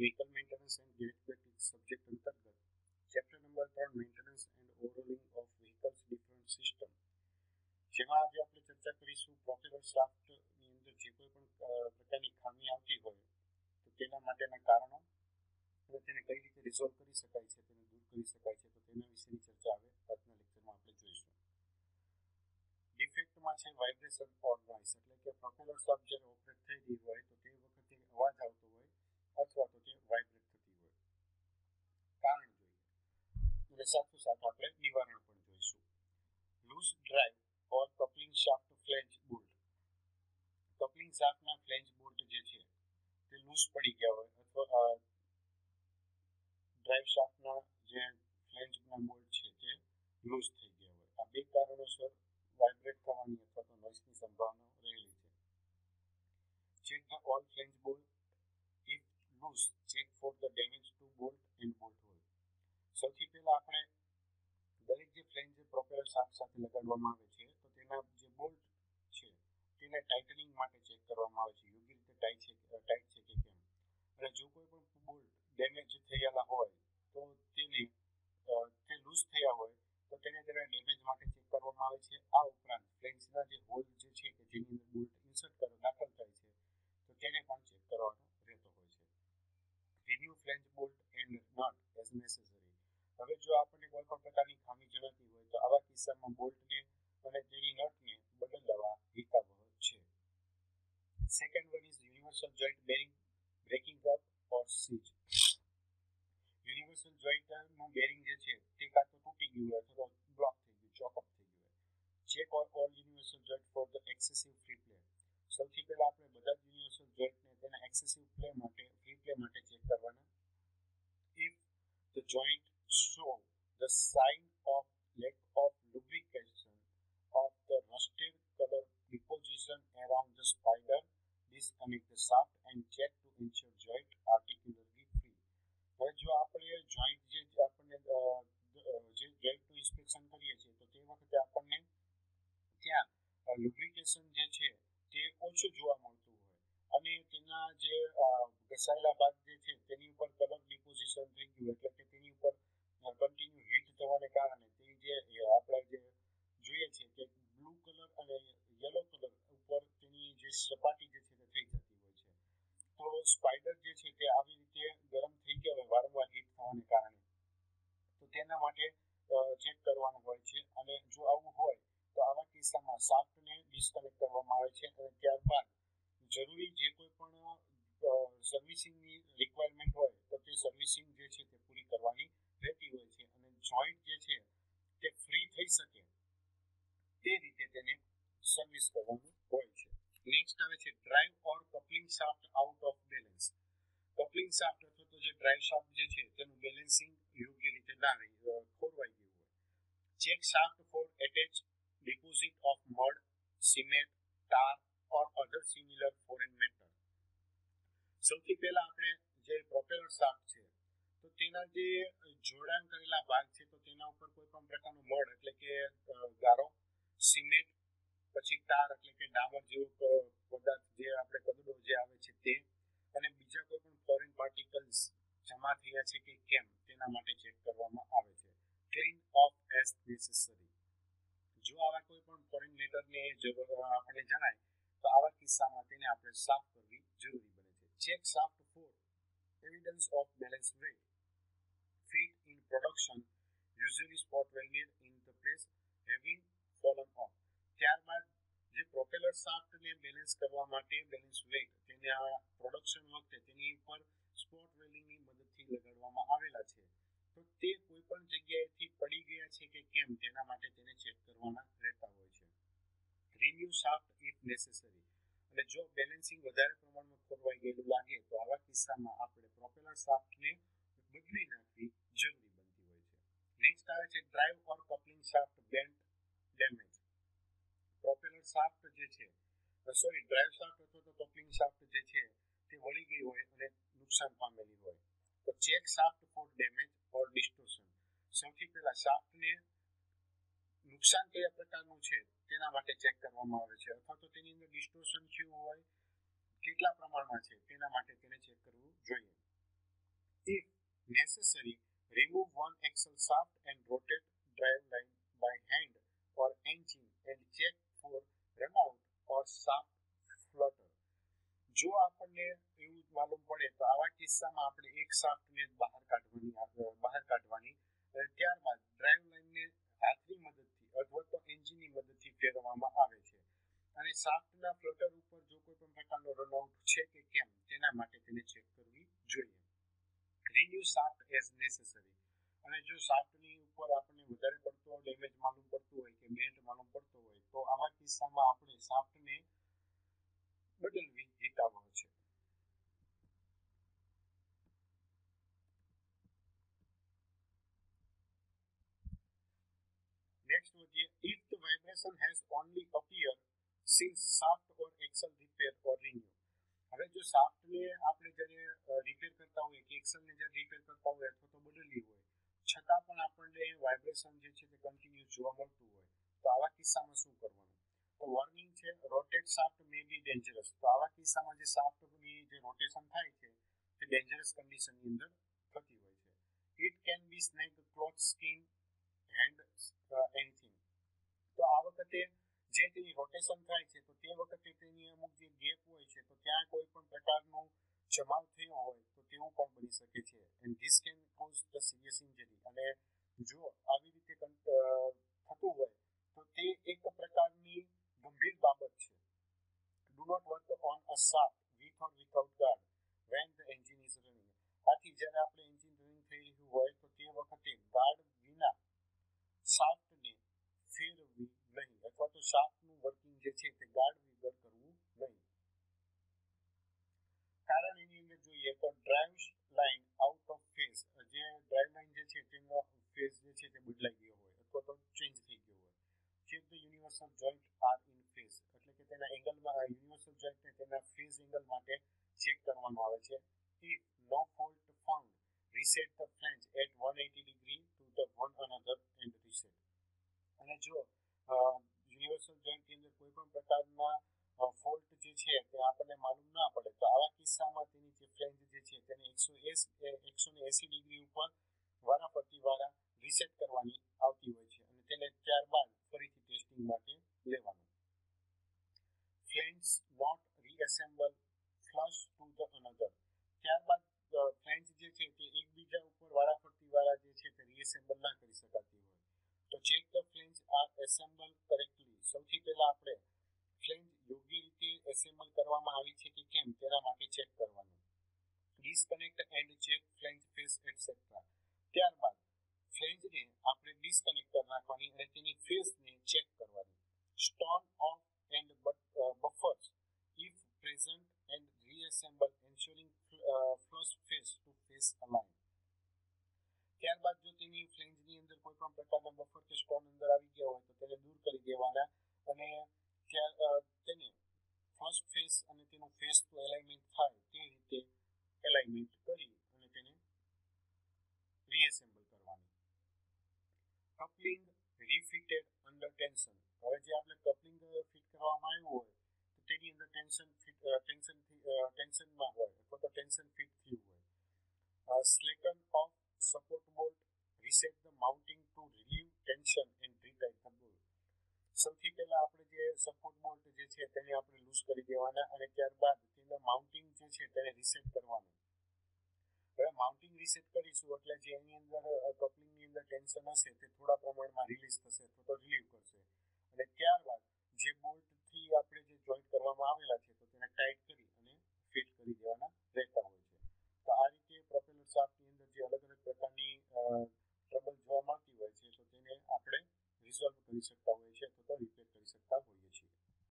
vehicle maintenance and gate subject અંતર્ગત chapter number 3 maintenance and overhauling of vehicles different system, જેમાં આજે આપણે ચર્ચા કરીશું પ્રોપેલર શાફ્ટની અંદર જે કોઈ પણ પ્રકારની ખામી આવતી હોય તો તેના માટેના કારણો અને તેને કઈ રીતે રિઝોલ્વ કરી શકાય છે, તેને દૂર કરી શકાય છે, તો તેના વિશેની ચર્ચા હવે આજના લેક્ચરમાં આપણે જોઈશું. ડિફેક્ટમાં છે વાઇબ્રેશન ઓર નોઇઝ, એટલે કે પ્રોપેલર શાફ્ટ જ્યારે ઓપરેટ થઈ રહી હોય તો તે વખતે અવાજ આવતો હોય અથવા તો તે વાઇબ્રેટ થતી હોય. કારણ જોઈએ અને સાથોસાથ આપણે નિવારણ પણ જોઈશું. Loose drive or coupling shaft flange bolt, coupling શાફ્ટના ફ્લેંજ બોલ્ટ જે છે તે લૂઝ પડી ગયા હોય અથવા ડ્રાઈવ શાફ્ટના જે ફ્લેંજના બોલ્ટ છે તે લૂઝ થઈ ગયા હોય, આ બે કારણોસર વાઇબ્રેટ થવાની અથવા તો નોઇઝની સંભાવના રહેલી છે. Check the all flange bolt, if loose check for the damage to bolt and bolt hole. સૌથી પહેલા આપણે દરેક જે ફ્લેંજ પ્રોપેલર શાફ્ટ સાથે લગાડવામાં આવે છે તો તેના જે બોલ્ટ છે તેને ટાઇટનિંગ માટે ચેક કરવામાં આવે છે, યોગ્ય રીતે ટાઈટ છે કે કેમ. અને જો કોઈ પણ બોલ્ટ ડેમેજ થયેલા હોય તો તે લૂઝ થયા હોય તો તેના ડેમેજ માટે ચેક કરવામાં આવે છે. આ ઉપરાંત ફ્લેંજના જે હોલ જે છે કે જેની અંદર બોલ્ટ ઇન્સર્ટ દાખલ થાય છે તો તેને પણ ચેક કરવાનો રહેતો હોય છે. Renew flange bolt and nut as necessary. હવે જો આપણને કોઈ પણ પ્રકારની ખામી જણાતી હોય તો આવા કિસ્સામાં બોલ્ટને અને તેની નટને બદલવા હિતાવહ છે. Second one is universal joint bearing breaking up or seize. Universal જોઈન્ટનું બેરિંગ જે છે તે કાં તો તૂટી ગયું હોય અથવા તો બ્લોક થઈ ગયું, ચોકઅપ થઈ ગયું હોય. Check all universal joint for the excessive free play. સૌથી પહેલા આપણે બધા જ યુનિવર્સલ જોઈન્ટને તેના એક્સેસિવ ફ્રી પ્લે માટે ચેક કરવાના. If the joint show the sign of lack of lubrication of the rusted color deposition around the spider, disconnect the shaft and check to ensure joint articularly free. હવે જો આપણે joint જે આપણને જે જોઈન્ટનું inspection કરીએ છીએ તો તે વખતે આપણને ત્યાં લુબ્રિકેશન જે છે તે ઓછું જોવા મળતું હોય અને તેના જે ઘસાયેલા ભાગ જે છે તેની ઉપર કલર ડિપોઝિશન થઈ ગયું, એટલે કે તેની ઉપર કન્ટિન્યુ હીટ થવાને કારણે તેની જે આપણે જે જોઈએ છે કે બ્લુ કલર અને યલો કલર ઉપર તેની જે સપાટી જે છે તે થઈ જતી હોય છે. તો સ્પાઈડર જે છે તે આવી રીતે ગરમ થઈ ગયા હોય વારંવાર હીટ થવાને કારણે, તો તેના માટે ચેક કરવાનું હોય છે. અને જો આવું હોય તો આવા કિસ્સામાં શાફ્ટને ડિસ્કનેક્ટ કરવામાં આવે છે અને ત્યારબાદ જરૂરી જે કોઈ પણ સર્વિસિંગની રિક્વાયરમેન્ટ હોય તો તે સર્વિસિંગ જે છે તે પૂરી કરવાની રહેતી હોય છે અને જોઈન્ટ જે છે તે ફ્રી થઈ શકે તે રીતે તેને સર્વિસ કરવાનું હોય છે. નેક્સ્ટ આવે છે drive or coupling shaft out of balance. Coupling shaft અથવા તો જે ડ્રાઈવ શાફ્ટ જે છે તેનું બેલેન્સિંગ યોગ્ય રીતે ના ખોરવાઈ ગયું હોય. Check shaft for attach deposit of mud, cement, tar or other similar foreign matter. સૌથી પહેલા આપણે જે પ્રોપેલર શાફ્ટ છે તો તેના જે જોડાણ કરેલા ભાગ છે તો તેના ઉપર કોઈ પણ પ્રકારનું મડ એટલે કે ગારો, સિમેન્ટ, પછી ટાર એટલે કે ડામર જેવો પદાર્થ જે આપણે કદડો જે આવે છે તે, અને બીજા કોઈ પણ ફોરેન પાર્ટિકલ્સ જમા થયા છે કે કેમ તેના માટે ચેક કરવામાં આવે છે. Clean off as necessary. જો આવા કોઈ પણ ફોરેન મેટરને આપણે જણાય તો આવા કિસ્સામાં તેને આપણે સાફ કરવી જરૂરી બને છે. Check shaft for evidence of balance weight. Feet in production usually spot welded in the place having fallen off. ત્યારબાદ જે પ્રોપેલર શાફ્ટને બેલેન્સ કરવા માટે બેલેન્સ વેટ તેને આ પ્રોડક્શન વખતે તેની ઉપર સ્પોટ વેલ્ડિંગની મદદથી લગાડવામાં આવેલા છે તો તે કોઈ પણ જગ્યાએથી પડી ગયા છે કે કેમ તેના માટે તેને ચેક કરવાના રહેતા હોય છે. Renew shaft if necessary. અને જો બેલેન્સિંગ વધારે પ્રમાણમાં ખોરવાઈ ગયેલું લાગે તો આવા કિસ્સામાં આપણે પ્રોપેલર શાફ્ટને બદલી નાખવી જરૂરી બનતી હોય છે. નેક્સ્ટ આવે છે drive or coupling shaft bent damage. Propeller shaft જે છે ડ્રાઈવ શાફ્ટ અથવા તો કપલિંગ શાફ્ટ જે છે તે વળી ગઈ હોય અને નુકસાન પામેલી હોય તો check shaft for damage or distortion. સૌથી પહેલા શાફ્ટને નુકસાન કયા પ્રકારનું છે તેના માટે ચેક કરવામાં આવે છે અથવા તો તેની અંદર ડિસ્ટોર્શન થયું હોય કેટલા પ્રમાણમાં છે તેના માટે તેને ચેક કરવું જોઈએ. If necessary, remove one axle shaft and rotate drive line by hand or engine and check for runout or shaft flutter. જો આપણને એવું માલુમ પડે તો આવા કિસ્સામાં આપણે એક શાફ્ટને બહાર કાઢવાની અને ત્યારબાદ ડ્રાઈવ લાઇનને હાથની મદદથી અથવા તો એન્જિનની મદદથી ફેરવવામાં આવે છે અને શાફ્ટના ફ્લટર ઉપર જો કોઈ પણ પ્રકારનો રનઆઉટ છે કે કેમ તેના માટે તેને ચેક કરવી જોઈએ. રિન્યુ શાફ્ટ એઝ નેસેસરી, અને જો શાફ્ટની ઉપર આપણને વધારે પડતો ડેમેજ માલુમ પડતું હોય કે બેન્ટ માલુમ પડતો હોય તો આવા કિસ્સામાં આપણે શાફ્ટને બદલવી હિતાવહ છે. Next વધીએ, if the vibration has only appeared since shaft or axle repair or renew. હવે જો શાફ્ટને આપણે જ્યારે રિપેર કરતા હોય કે એક્સલને જ્યારે રિપેર કરતા હોય અથવા તો બદલવી હોય છતાં પણ આપણને વાઇબ્રેશન જે છે તે કન્ટિન્યુ જોવા મળતું હોય તો આવા કિસ્સામાં શું કરવાનું? તો વોર્નિંગ છે, rotate shaft may be dangerous. તો આવા કિસ્સામાં જે શાફ્ટની જે રોટેશન થાય છે તે ડેન્જરસ કન્ડિશનની અંદર થતી હોય છે. It can be snake, cloth, skin, hand, anything. તો આ વખતે જે તેની રોટેશન થાય છે તો તે વખતે તેની અમુક જે ગેપ હોય છે તો ત્યાં કોઈ પણ પ્રકારનો જમાવ થયો હોય તો તેવું પણ બની શકે છે. And this can cause the serious injury. અને જો આવી રીતે થતું હોય તો તે એક પ્રકારની ગંભીર બાબત છે. Do not work on a shaft with or without guard when the engine is running. આથી જ્યારે આપણે એન્જિન રનિંગ થઈ રહ્યું હોય તો તે વખતે ગાર્ડ વિના શાફ્ટને ફેરવવી નહીં અથવા તો શાફ્ટનું વર્કિંગ જે છે તે ગાર્ડ વગર કરવું નહીં. કારણ એની અંદર જોઈએ તો drive line out of phase, જે ડ્રાઈવ લાઇન જે છે તેનો ફેઝ જે છે તે બદલાઈ ગયો હોય અથવા તો ચેન્જ થઈ ગયો હોય. Check the universal joint are in phase, એટલે કે તેના એંગલમાં યુનિવર્સલ જોઈન્ટને તેના ફેઝ એંગલ માટે ચેક કરવામાં આવે છે. If no fault found, reset the flange at 180 degree to the one another and reset. અને જો યુનિવર્સલ જોઈન્ટની અંદર કોઈ પણ પ્રકારના ફોલ્ટ જે છે તે આપણને માલુમ ના પડે તો આવા કિસ્સામાં તેની જે ફ્લેંજ જે છે તેને 180 ડિગ્રી ઉપર વારાફરતી રીસેટ કરવાની આવતી હોય છે અને તેને ત્યારબાદ ફરીથી ટેસ્ટિંગ માટે લેવાનું. Flange not reassemble flush to the another. ત્યારબાદ ફ્લેંજ જે છે તે એકબીજા ઉપર વારાફરતી જે છે તે રીએસેમ્બલ ના કરી શકાતી હોય. તો check the flange are assemble correctly. સૌથી પહેલા આપણે ફ્લેંજ યોગ્ય રીતે એસેમ્બલ કરવામાં આવી છે કે કેમ તેના માટે ચેક કરવાનું. Disconnect and check flange face etcetera. ત્યારબાદ ફ્લેંજને આપણે ડિસ્કનેક્ટ કરી નાખવાની અને તેની ફેસને ચેક કરવાની. Stone off and buffers if present and reassemble ensuring flush face to face align. ત્યારબાદ જો તેની ફ્લેંજની અંદર કોઈ પણ પ્રકારના બફર કે સ્ટોન અંદર આવી ગયા હોય તો તેને દૂર કરી દેવાના અને તેને ફર્સ્ટ ફેસ અને તેનું ફેસ ટુ એલાઇનમેન્ટ થાય તે રીતે એલાઇનમેન્ટ કરી અને તેને રીએસેમ્બલ કરવાની. Coupling refitted under tension. હવે જે આપણે કપલિંગ ફિટ કરવામાં આવ્યું હોય તો તેની અંદર ટેન્શનમાં હોય અથવા તો ટેન્શન ફિટ થયું હોય. Slacken off support bolt, reset the mounting to relieve tension and retighten the bolt. સૌથી પહેલા આપણે જે સપોર્ટ બોલ્ટ જે છે તેને આપણે લૂઝ કરી દેવાના અને ત્યારબાદ તેના માઉન્ટિંગ જે છે તેને રીસેટ કરવાનું. હવે માઉન્ટિંગ રીસેટ કરીશું એટલે જે એની અંદર કપલિંગની અંદર ટેન્શન હશે તે થોડા પ્રમાણમાં રિલીઝ થશે અથવા તો રિલીવ કરશે